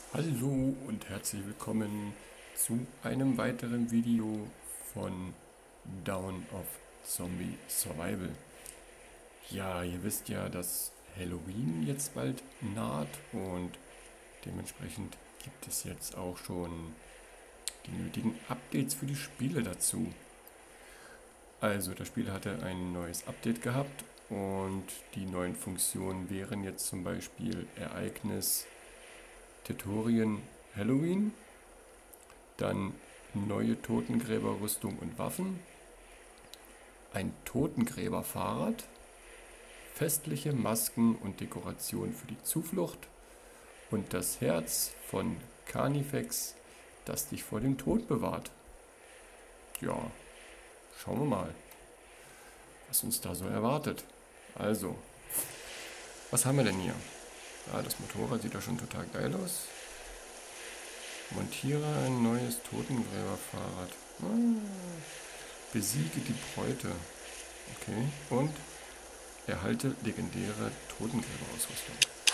Hallo und herzlich willkommen zu einem weiteren Video von Dawn of Zombie Survival. Ja, ihr wisst ja, dass Halloween jetzt bald naht und dementsprechend gibt es jetzt auch schon die nötigen Updates für die Spiele dazu. Also, das Spiel hatte ein neues Update gehabt und die neuen Funktionen wären jetzt zum Beispiel Ereignis Tutorien Halloween, dann neue Totengräberrüstung und Waffen, ein Totengräberfahrrad, festliche Masken und Dekorationen für die Zuflucht und das Herz von Carnifex, das dich vor dem Tod bewahrt. Ja, schauen wir mal, was uns da so erwartet. Also, was haben wir denn hier? Ja, das Motorrad sieht ja schon total geil aus. Montiere ein neues Totengräberfahrrad. Besiege die Bräute. Okay. Und erhalte legendäre Totengräberausrüstung.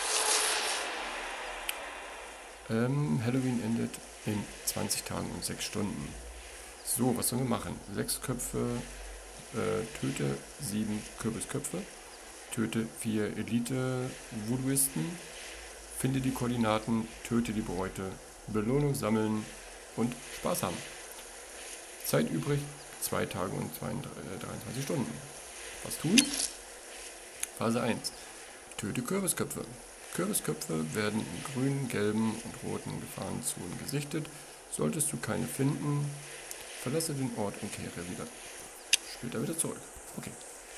Halloween endet in 20 Tagen und 6 Stunden. So, was sollen wir machen? 6 Köpfe, töte 7 Kürbisköpfe, töte 4 Elite-Voodooisten, finde die Koordinaten, töte die Beute, Belohnung sammeln und Spaß haben. Zeit übrig 2 Tage und 23 Stunden. Was tun? Phase 1. Töte Kürbisköpfe. Kürbisköpfe werden in grünen, gelben und roten Gefahrenzonen gesichtet. Solltest du keine finden, verlasse den Ort und kehre wieder später wieder zurück. Okay.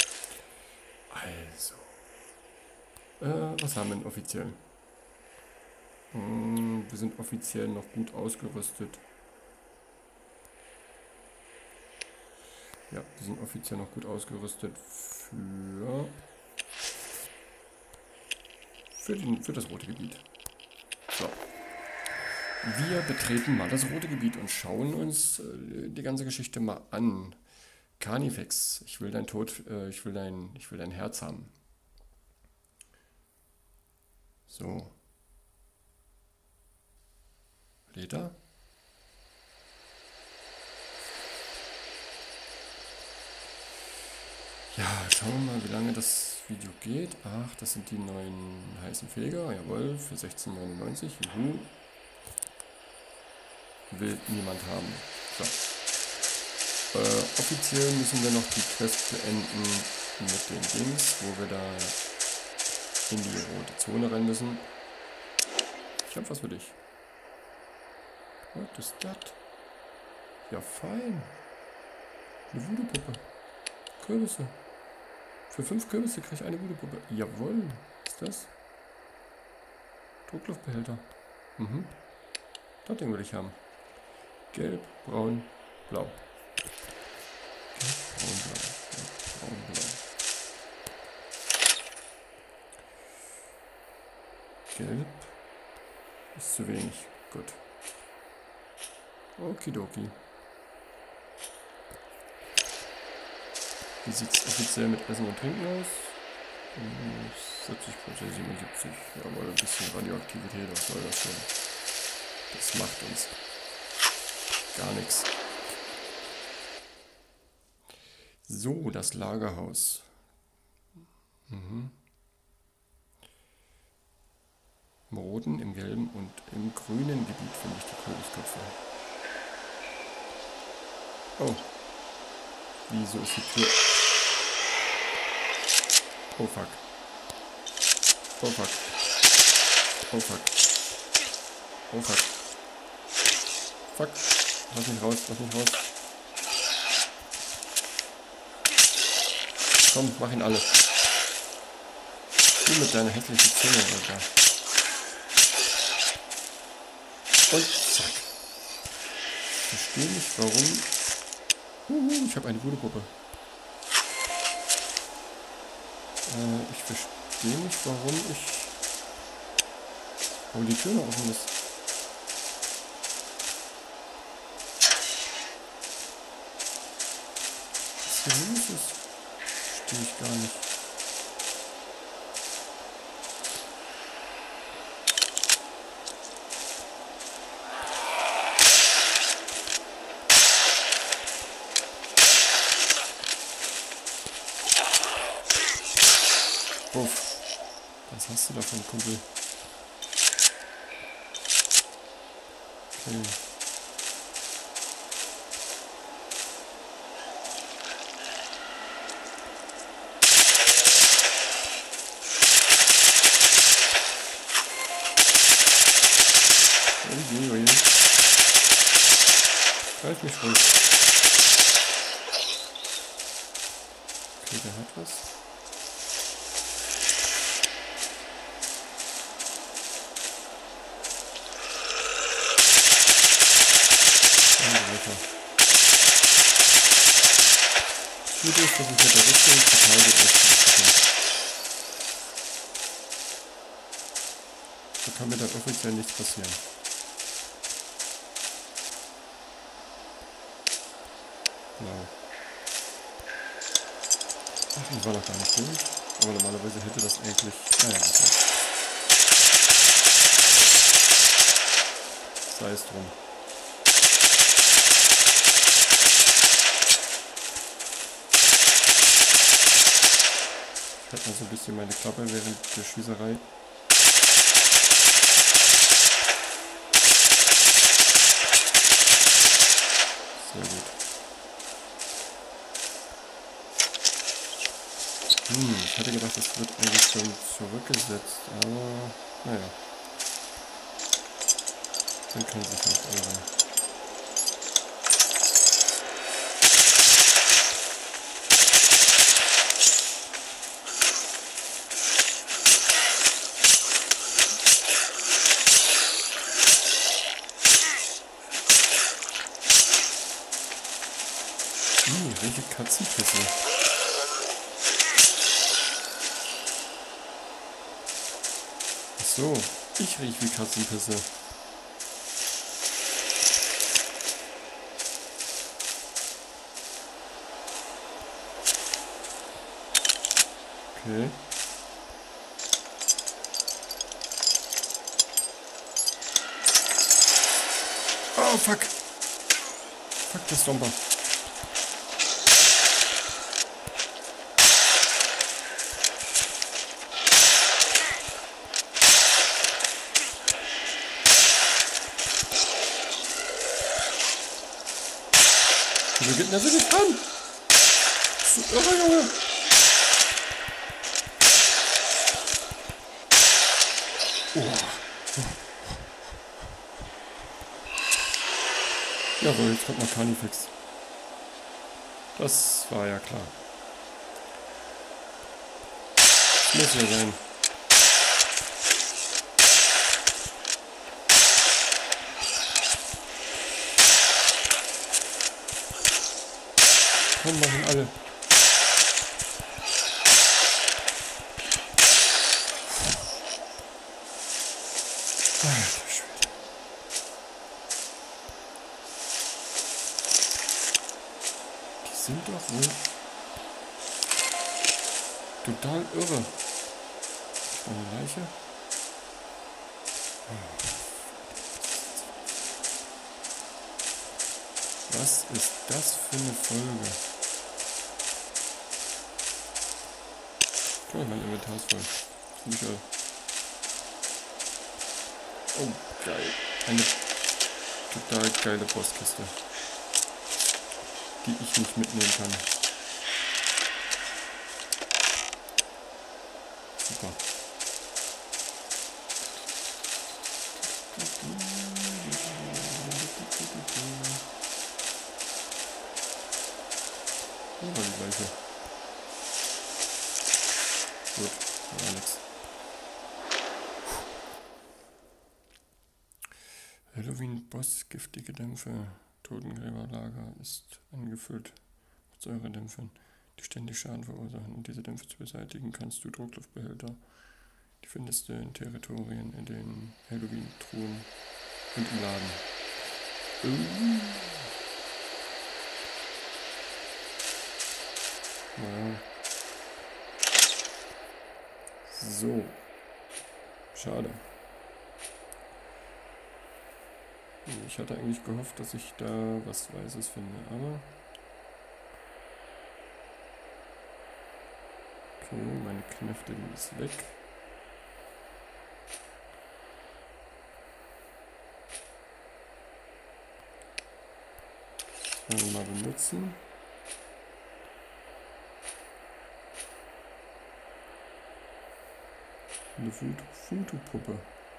Also. Was haben wir denn offiziell? Wir sind offiziell noch gut ausgerüstet. Ja, wir sind offiziell noch gut ausgerüstet für das rote Gebiet. So. Wir betreten mal das rote Gebiet und schauen uns die ganze Geschichte mal an. Carnifex, ich will dein Herz haben. So. Lädt er? Ja, schauen wir mal, wie lange das Video geht. Ach, das sind die neuen heißen Feger. Jawohl, für 16,99. Juhu. Will niemand haben. So. Offiziell müssen wir noch die Quest beenden mit den Dings, wo wir da in die rote Zone rein müssen. Ich hab was für dich. Was ist das? Ja, fein. Eine Voodoo-Puppe. Kürbisse. Für 5 Kürbisse kriege ich eine Voodoo-Puppe. Jawohl. Was ist das? Druckluftbehälter. Das Ding will ich haben. Gelb, braun, blau. Gelb, braun, blau. Gelb, braun, blau. Gelb ist zu wenig. Gut. Okidoki. Wie sieht es offiziell mit Essen und Trinken aus? 70%, 77. Jawohl, ein bisschen Radioaktivität, was soll das schon? Das macht uns gar nichts. So, das Lagerhaus. Im roten, im gelben und im grünen Gebiet finde ich die Kürbisköpfe. Oh. Wieso ist die Tür... Oh fuck. Oh fuck. Oh fuck. Oh fuck. Fuck. Lass mich raus, lass mich raus. Komm, mach ihn alle. Du mit deiner hässlichen Zunge, Alter. Und zack. Ich verstehe nicht, warum... ich habe eine gute Puppe. Ich verstehe nicht, warum die Tür noch offen ist. Was hier los ist, verstehe ich gar nicht. Was hast du davon, Kumpel? Okay. Greif mich ruhig. Okay, der hat was. Gut ist, dass ich mit der Rüstung total gut ausgerüstet bin. Da kann mir dann offiziell nichts passieren. Genau. Ach, ich war noch gar nicht durch. Aber normalerweise hätte das eigentlich... Naja, was soll's. Sei es drum. Ich halte mal so ein bisschen meine Klappe während der Schießerei. Sehr gut. Ich hatte gedacht, das wird eigentlich schon zurückgesetzt, aber naja. Man kann sich nicht irren. Welche Katzenpisse. Achso, ich riech wie Katzenpisse. Okay. Oh, fuck. Fuck, der Stomper. Wieso geht denn der so nicht ran? Das ist irre, Junge. Jawohl, jetzt kommt noch Carnifex. Das war ja klar. Das muss ja sein. Komm, machen alle. Sind doch wohl total irre. Eine Leiche. Was ist das für eine Folge? Oh, mein Inventar ist voll. Michael. Oh, geil. Eine total geile Postkiste, die ich nicht mitnehmen kann. Super. Oh, die gleiche. Gut, war nix. Halloween-Boss, giftige Dämpfe. Totengräberlager ist angefüllt mit Säuredämpfen, die ständig Schaden verursachen. Um diese Dämpfe zu beseitigen, kannst du Druckluftbehälter, die findest du in Territorien, in den Halloween-Truhen und im Laden. Ja. So. Schade. Ich hatte eigentlich gehofft, dass ich da was Weißes finde, aber... Okay, meine Knöfte, die ist weg. mal benutzen. Eine Fotopuppe.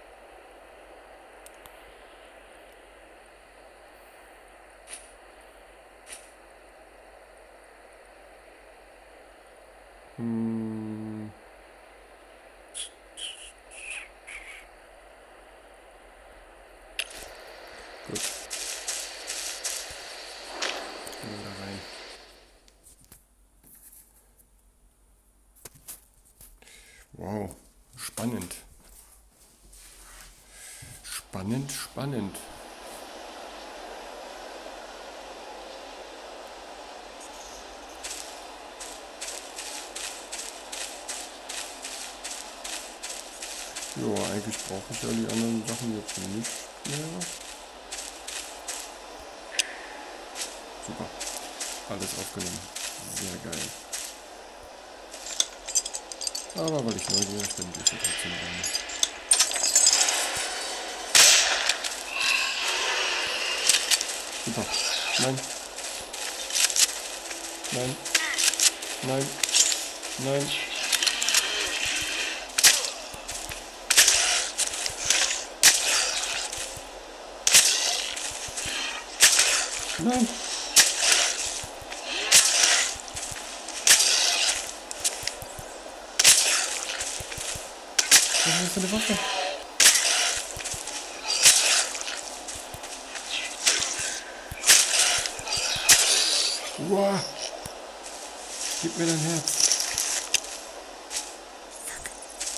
Gut. Gehen wir da rein. Wow, spannend. Spannend, spannend. Ja, eigentlich brauche ich ja die anderen Sachen jetzt nicht mehr. Super. Alles aufgenommen. Sehr geil. Aber weil ich neugierig bin, gehe ich trotzdem rein. Super. Nein. Nein. Nein. Nein. Nein. Was ist das für eine Waffe? Wow. Gib mir dein Herz. Fuck.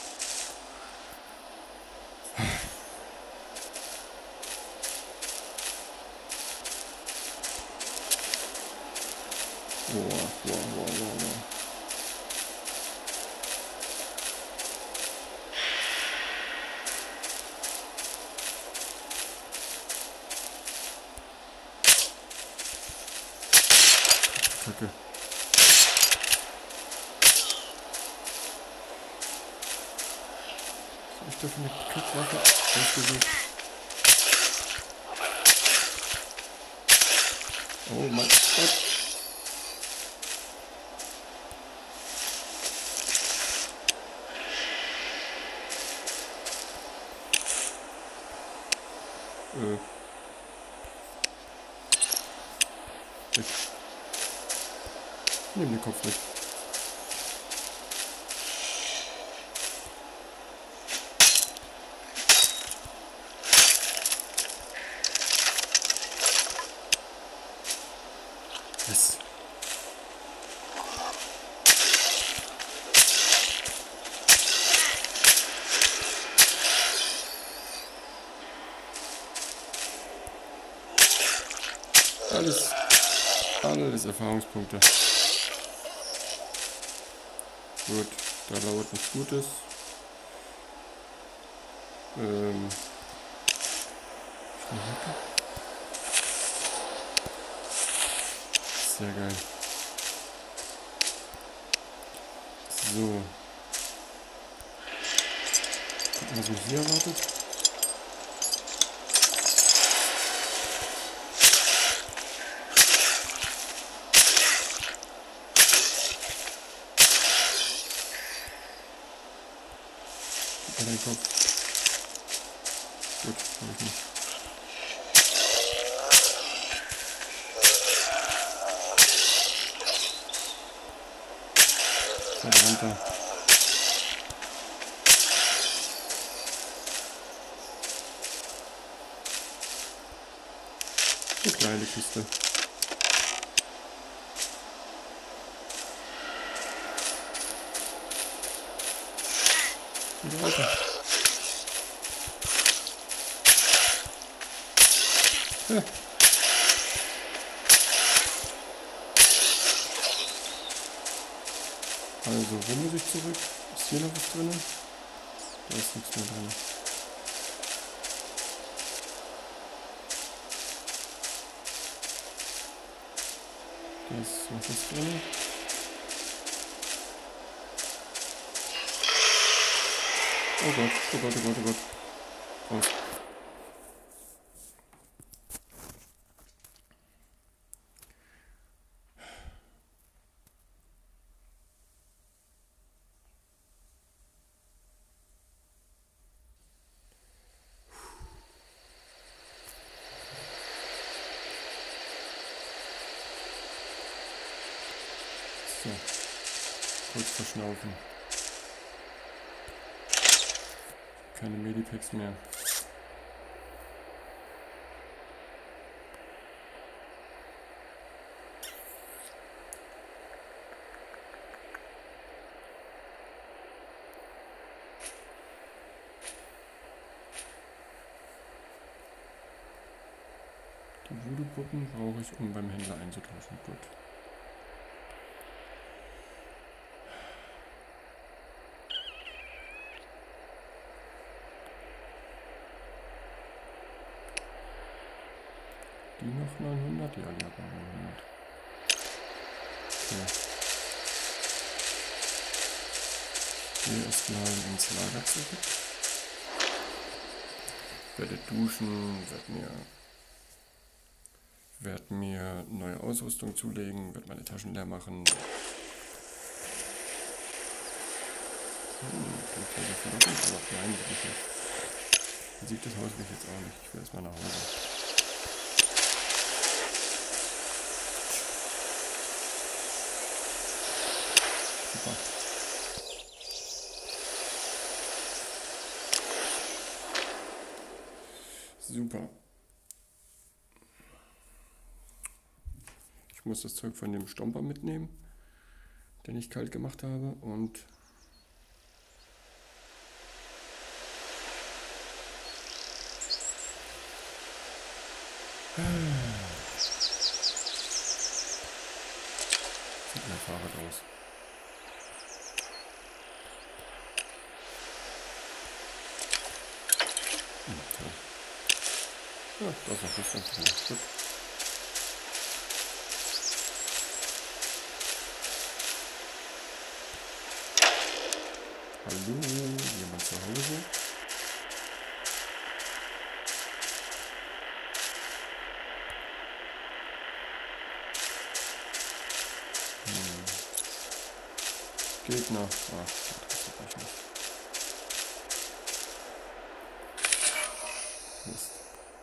Wow. Kacke. Was hab ich da für eine Kackwaffe ausgesucht? Oh mein Gott. Weg. Nimm den Kopf mit. Yes. Alles Erfahrungspunkte. Gut, da lauert nichts Gutes. Sehr geil. So. Gucken, was mich hier erwartet. Gib mir deinen Kopf. Gut, hab ich nicht. Runter. Eine kleine Kiste. Und weiter. Ja. Also, wo muss ich zurück? Ist hier noch was drin? Da ist nichts mehr drin. Da ist noch was drin. Oh Gott, oh Gott, oh Gott, oh Gott. Raus. So, kurz verschnaufen. Keine Medipacks mehr. Die Voodoo-Puppen brauche ich, um beim Händler einzutauschen. Gut. Die noch 900? Ja, die hat noch 900. Okay. Gehe erstmal ins Lager zurück. Werde duschen, werde mir neue Ausrüstung zulegen, werde meine Taschen leer machen. Aber nein, will ich nicht. Sieht das Haus will ich jetzt auch nicht. Ich will erstmal nach Hause. Super. Super. Ich muss das Zeug von dem Stomper mitnehmen, den ich kalt gemacht habe, und sieht mein Fahrrad aus. Toll. Ja, das ist noch Rüstung drin. Gut. Hallo, jemand zu Hause? Gegner. Ach, das interessiert mich nicht. Mist.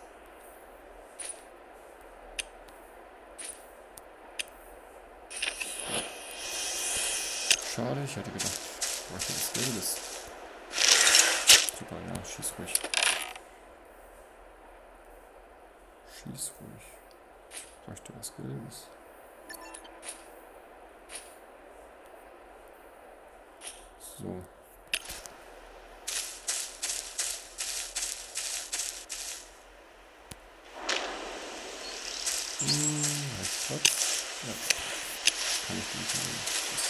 Schade, ich hätte gedacht, ich bräuchte was Gelbes. Super, ja, schieß ruhig. Schieß ruhig. Ich bräuchte was Gelbes. So. Heißt Platz. Ja. Kann ich gießen.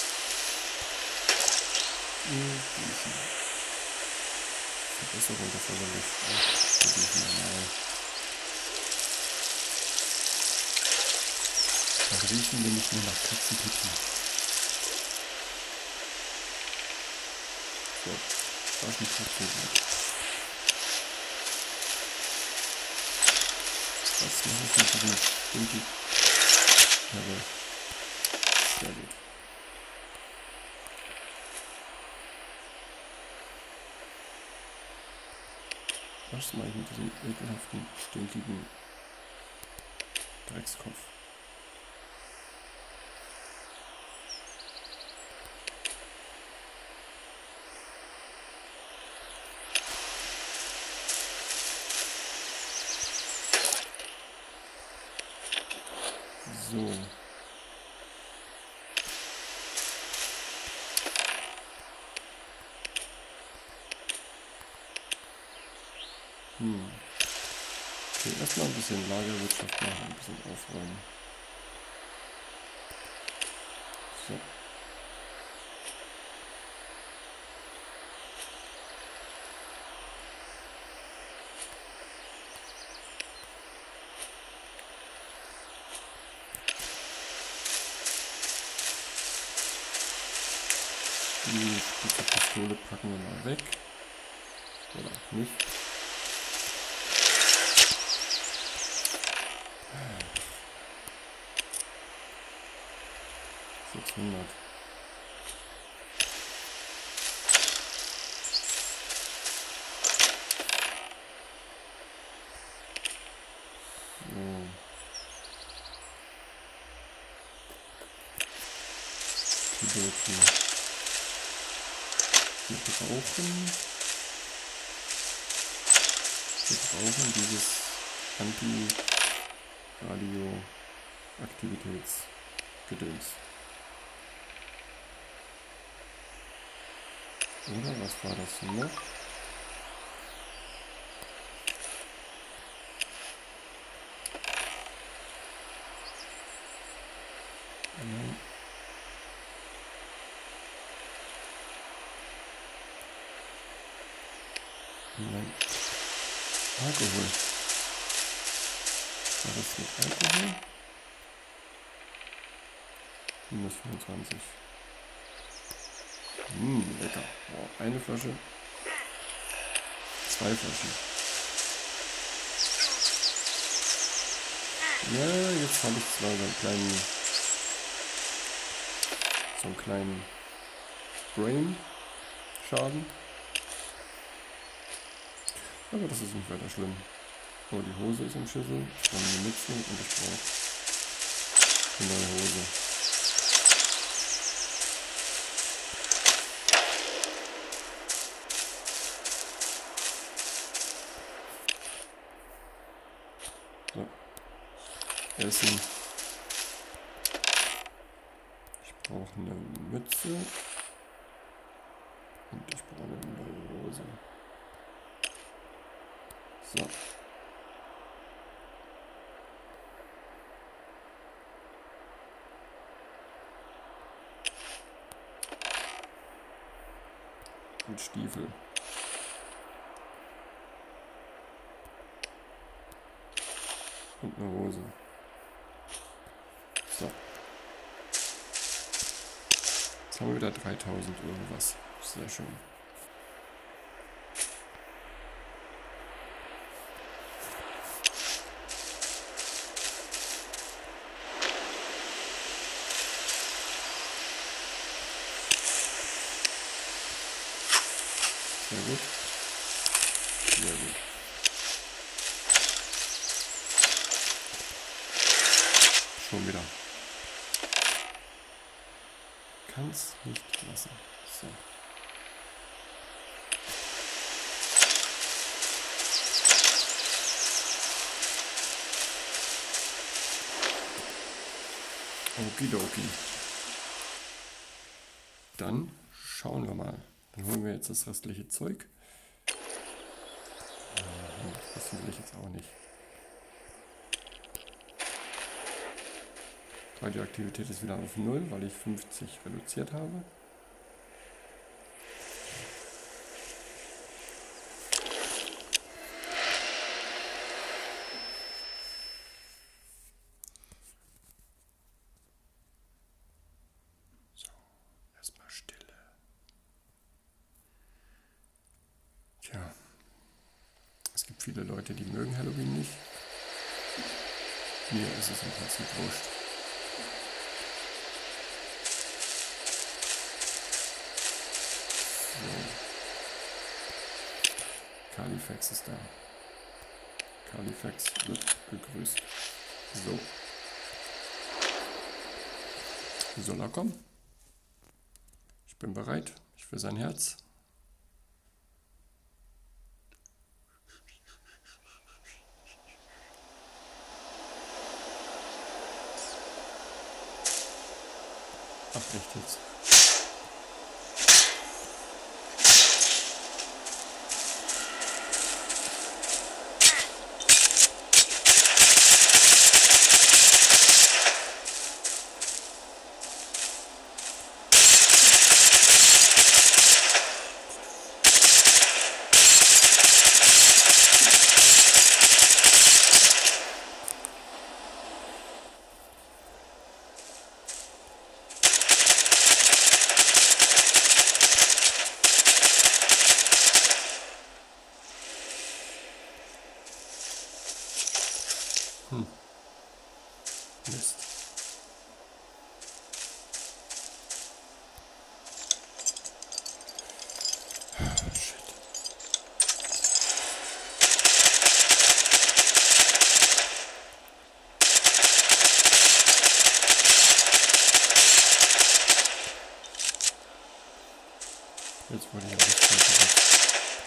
Gießen. Verbesserung erforderlich. Gießen normal. Da riechen wir nicht mehr nach Katzenpipi. So, Taschentuch. Was mache ich mit diesem Stinky? Jawohl. Sehr gut. Was mache ich mit diesem ekelhaften, stinkigen Dreckskopf? So. Okay, erstmal ein bisschen Lagerwirtschaft machen, ein bisschen aufräumen. So. Die spitze Pistole packen wir mal weg. Oder auch nicht. So. okay. Wir brauchen dieses Anti-Radio-Aktivitätsgedöns. Oder was war das noch? Nein. Alkohol. War das mit Alkohol? -25. Lecker. Oh, eine Flasche. 2 Flaschen. Ja, jetzt habe ich zwar so einen kleinen Brain-Schaden. Aber das ist nicht weiter schlimm. Oh, die Hose ist im Schüssel. Ich brauche eine Mütze und ich brauche eine neue Hose. So. Essen. Ich brauche eine Mütze. Und ich brauche eine neue Hose. So. Und Stiefel. Und eine Hose. So. Jetzt haben wir wieder 3000 irgendwas. Sehr schön. Sehr gut. Sehr gut. Schon wieder. Kann's nicht lassen. So. Okidoki. Dann schauen wir mal. Dann holen wir jetzt das restliche Zeug. Das will ich jetzt auch nicht. Radioaktivität ist wieder auf 0, weil ich 50 reduziert habe. So, erstmal Stille. Tja, es gibt viele Leute, die mögen Halloween nicht. Mir ist es im Prinzip wurscht. Califax ist da. Califax wird begrüßt. So. Soll er kommen? Ich bin bereit. Ich will sein Herz. Ach, echt jetzt? Mist. Shit. wurde ja nicht fertig.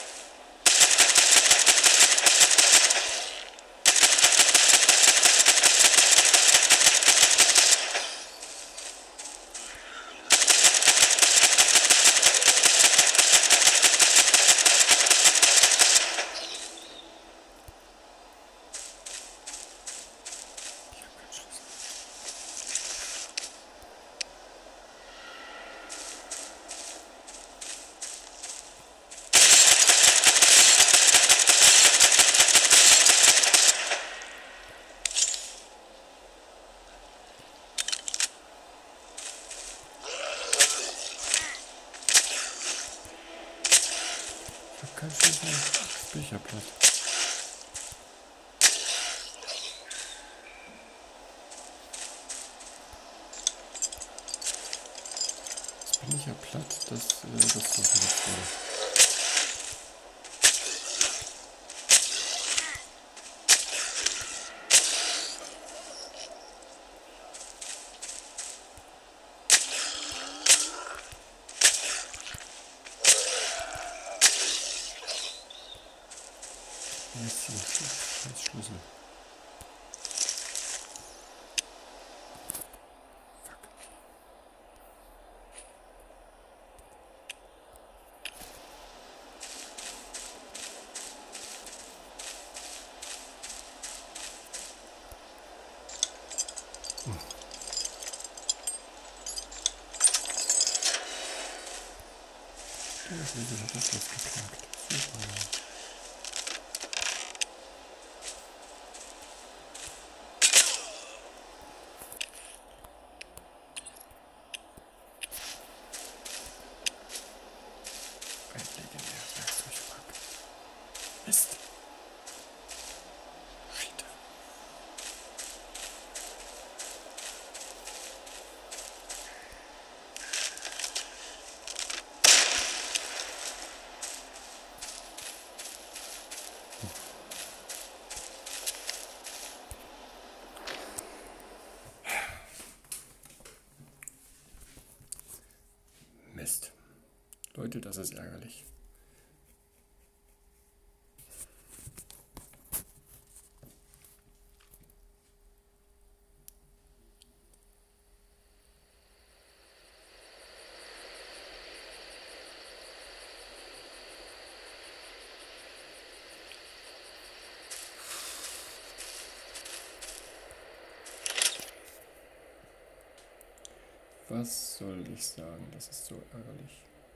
Kein Schlüssel. Jetzt bin ich ja platt. Jetzt bin ich ja platt, dass das so verletzt wurde. Jetzt hier, scheiß Schlüssel. Fuck. Der Schlüssel hat das Schloss geknackt. Super. Ein legendärer Werkzeugpack. Mist. Shit. Mist. Leute, das ist ärgerlich. Was soll ich sagen? Das ist so ärgerlich.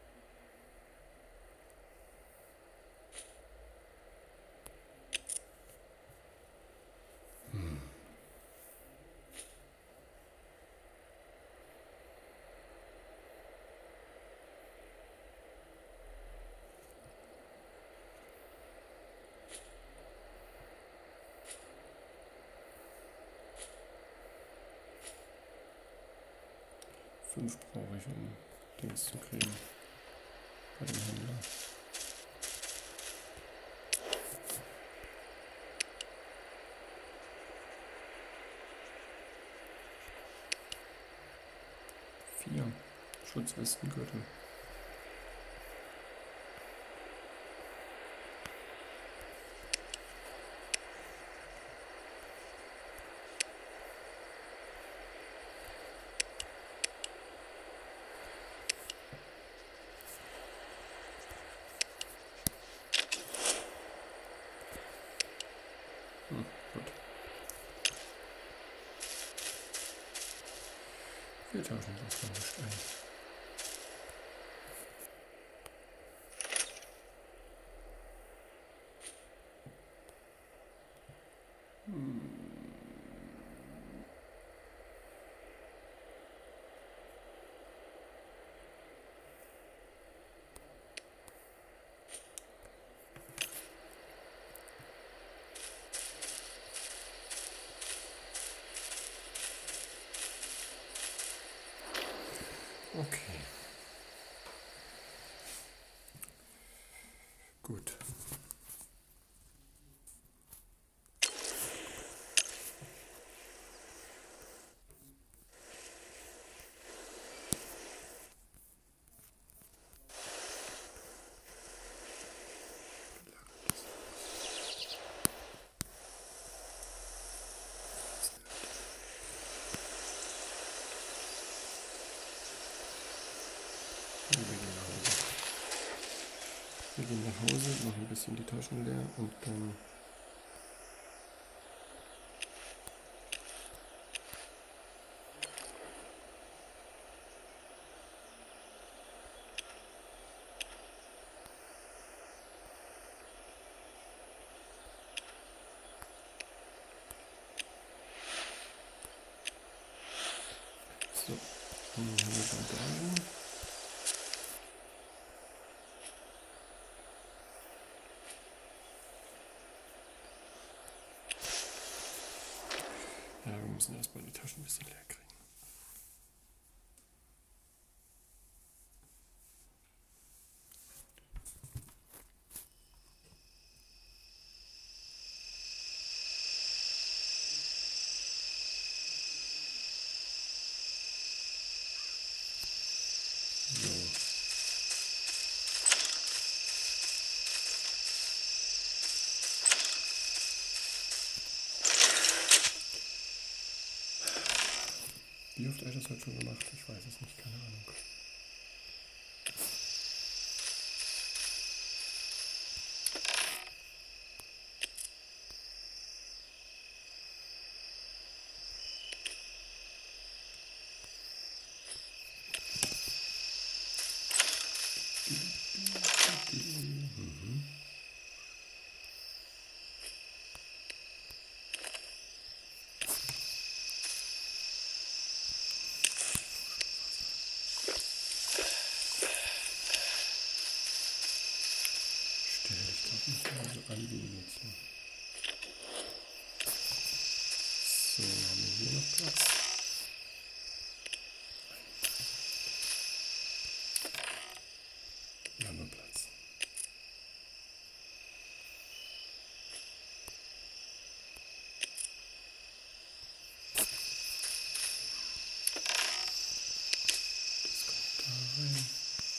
Fünf brauche ich, um Dings zu kriegen. Bei dem Händler. Vier. Schutzwestengürtel. Gut. Wir tauschen das mal nicht ein. Okay. Gut. Wir gehen nach Hause, machen ein bisschen die Taschen leer und dann so, dann haben wir Bandagen. Ja, wir müssen erstmal die Taschen ein bisschen leer kriegen. So. Wie oft habe ich das heute schon gemacht? Ich weiß es nicht, keine Ahnung. Mhm. Ich glaube nicht mehr so an wie jetzt hier. So, haben wir hier noch Platz? Hier haben wir Platz. Das kommt da rein.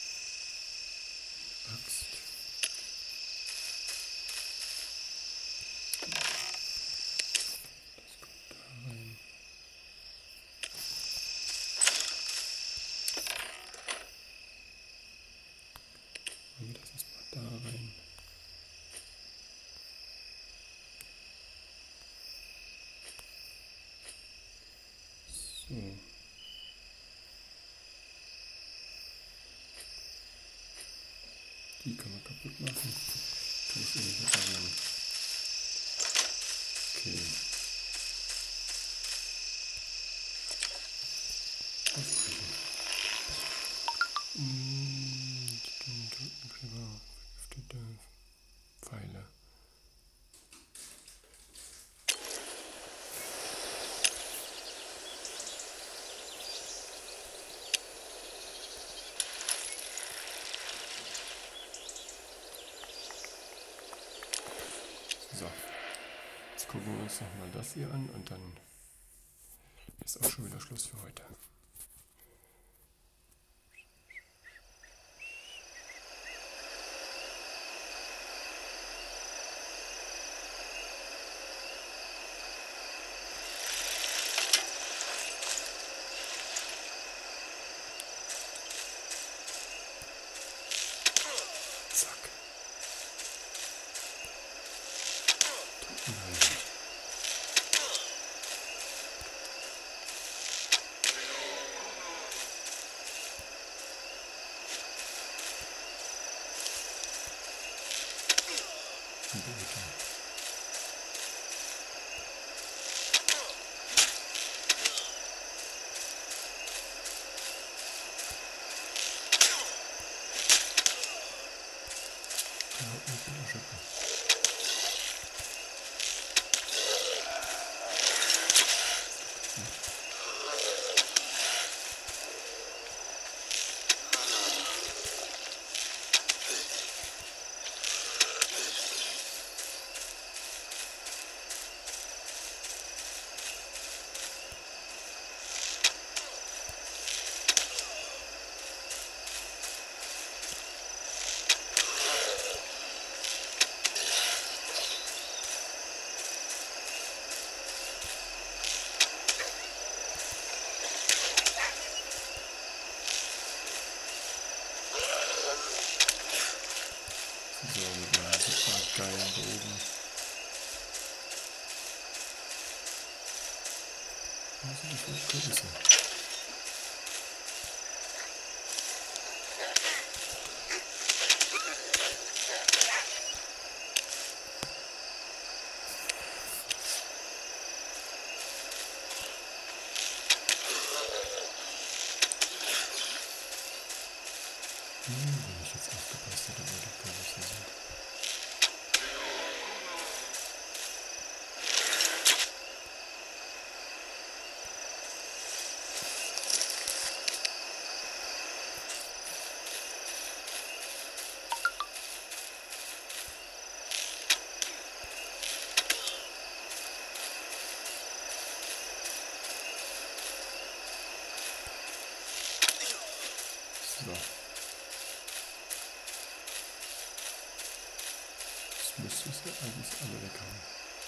Axt. Das kommt da rein. Machen wir das erstmal da rein. So. Die kann man kaputt machen. Tue ich nicht reparieren. Okay. Aufbrechen. Drückenkleber, vergiftete Pfeile. So, jetzt gucken wir uns nochmal das hier an und dann ist auch schon wieder Schluss für heute. Zack. Drücken halten. sind die für Kürbisse? Wenn ich jetzt aufgepasst hätte, wo die Kürbisse sind. So. Jetzt müsste es ja eigentlich alle weg haben.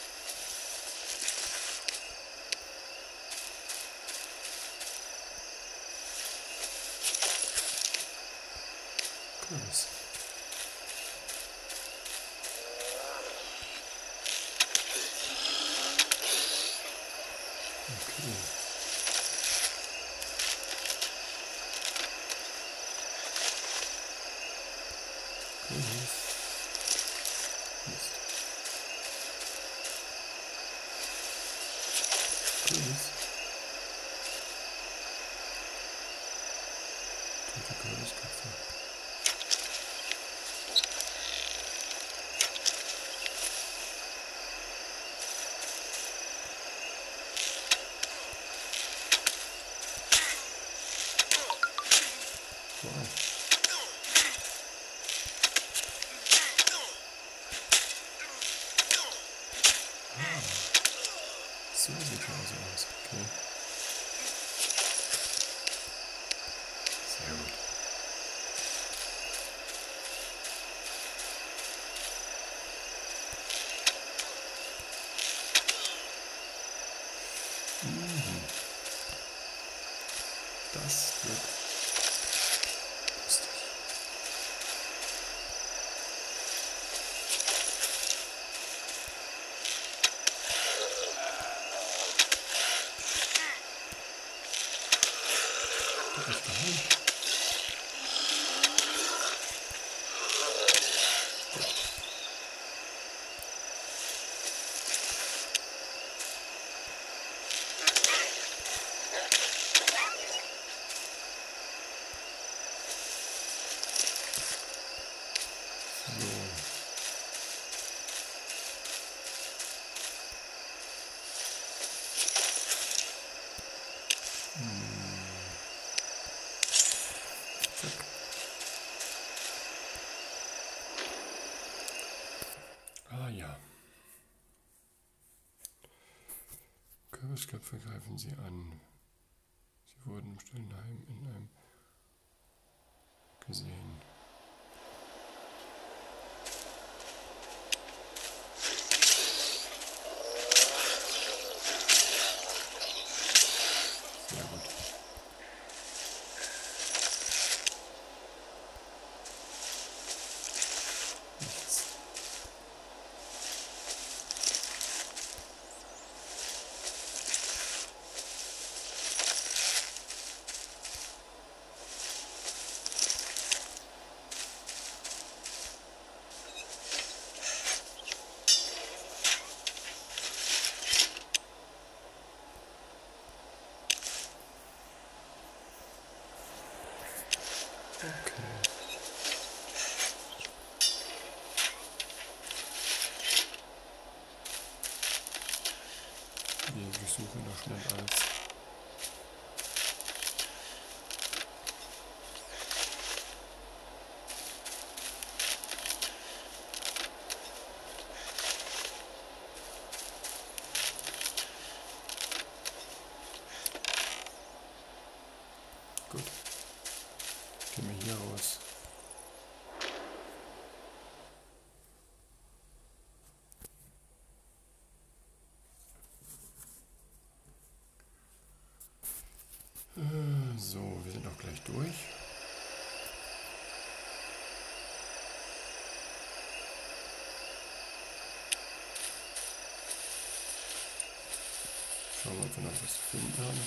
Kürbis. Okay. Kürbis. Mist. Kürbis. Tote Kürbisköpfe. Wow. So sieht er also aus. Okay. Sehr gut. Das wird lustig. Da ist der Hund. Zack. Ah ja. Kürbisköpfe greifen sie an. Sie wurden im stillen Heim in einem gesehen. Sehr gut. Nichts. Okay. Wir durchsuchen noch schnell alles. Gut. Gehen wir hier raus. So, wir sind auch gleich durch. Schauen wir, ob wir noch was zu finden haben.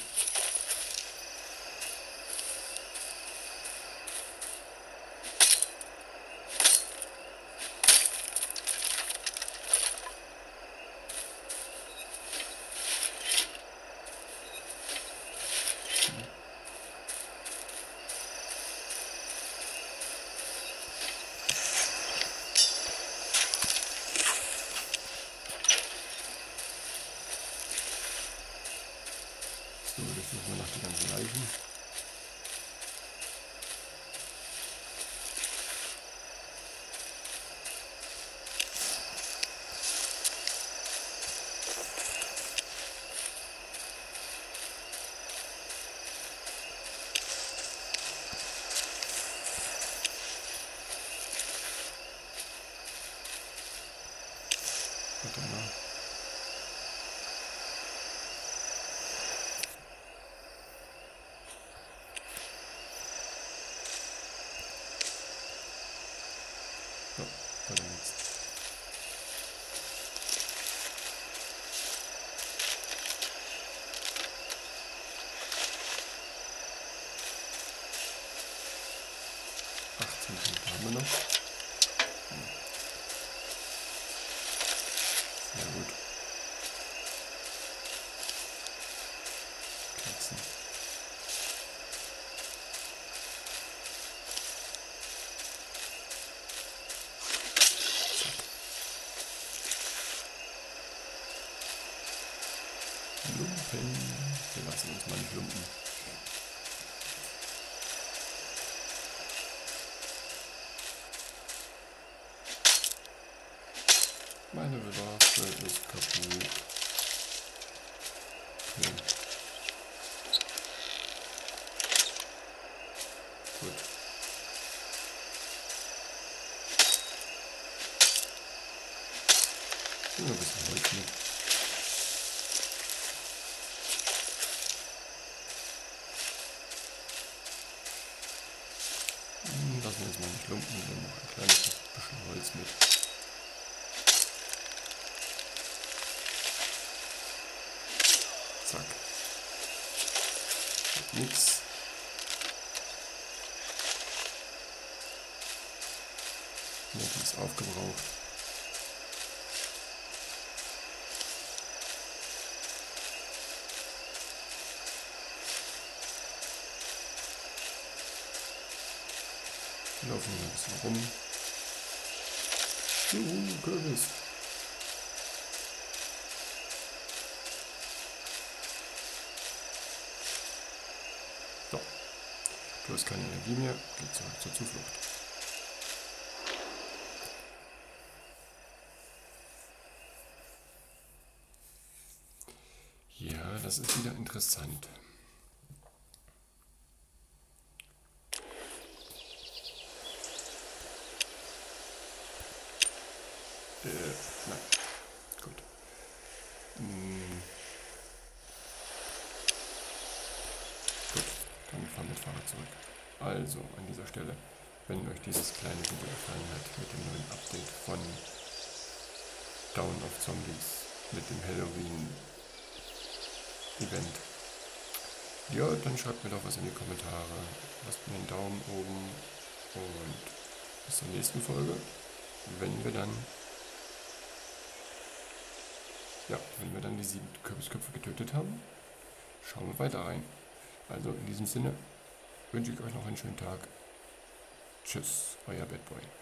So, jetzt suchen wir nach den ganzen Leichen. Warte mal. So, weiter geht's. Haben wir noch. Sehr gut. Katzen. Lumpen. Wir lassen uns mal nicht lumpen. Meine Waffe ist kaputt. Okay. Gut. Nehmen wir ein bisschen Holz mit. Lassen wir uns mal nicht lumpen, wir nehmen noch ein kleines bisschen Holz mit. Zack. Nix. Die ist aufgebraucht. Wir laufen hier ein bisschen rum. Juhu, Kürbis. So. Du hast keine Energie mehr. Geh zurück zur Zuflucht. Ja, das ist wieder interessant. Nein. Gut. Gut, dann fahren wir mit Fahrrad zurück. Also, an dieser Stelle, wenn euch dieses kleine Video gefallen hat mit dem neuen Update von Dawn of Zombies, mit dem Halloween-Event, ja, dann schreibt mir doch was in die Kommentare, lasst mir einen Daumen oben und bis zur nächsten Folge, wenn wir dann die 7 Kürbisköpfe getötet haben, schauen wir weiter rein. Also in diesem Sinne wünsche ich euch noch einen schönen Tag. Tschüss, euer Bad Boy.